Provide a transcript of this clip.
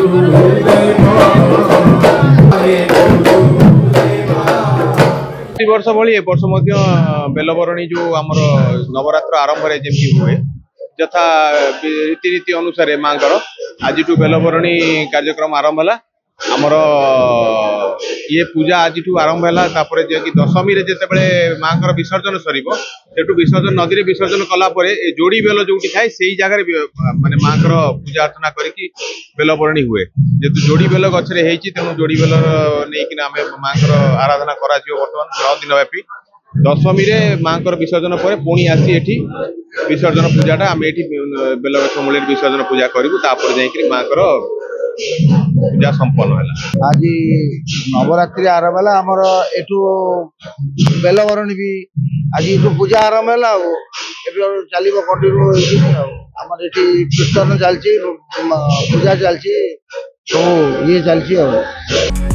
वर्ष भाई ए वर्ष बेलबरणी जो आमर नवरात्र आरंभ जमी हुए यथा रीतिनीति अनुसार माँ आज बेलबरणी कार्यक्रम आरंभ है आमर ये पूजा आज आरंभ है कि दशमी जिते माँ विसर्जन सर विसर्जन नदी में विसर्जन कलापर जोड़ी बेल जो थाए से जगह माने माँ पूजा अर्चना करके बेलबरणी हुए जेहतु जोड़ी बेल गच्छे तेणु जोड़ी बेल नहीं आम माँ आराधना कर बर्तमान 9 दिन व्यापी दशमी माँ विसर्जन पर पुणी आसी एठी विसर्जन पूजाटा आम ये बेलगछ मूल विसर्जन पूजा करूँ जाकि माँ पूजा संपन्न है। आज नवरात्रि आरंभ है आमर एठू बेलबरणी भी आज पूजा आरंभ है चलो कंटिन्यू आम कीर्तन चलती पूजा चलती सब ये चलती।